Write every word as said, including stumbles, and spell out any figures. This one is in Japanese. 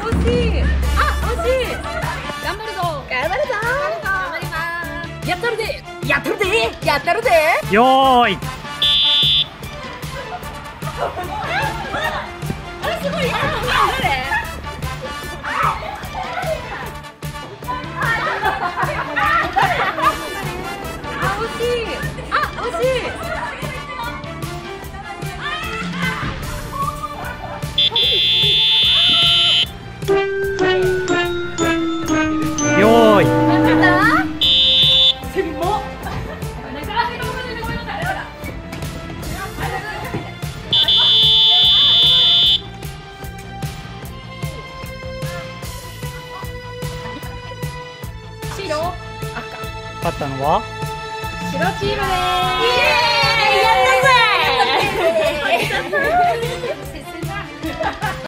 惜しい。あ、惜しい。頑張るぞ。 頑張るぞ。 頑張ります。やったるで。やったるで。やったるで。 よーい。 あれすごい。誰？あ、惜しい。あ、惜しい。 よーい。 白、赤。 勝ったのは白チームです。イエーイ。やったぜ。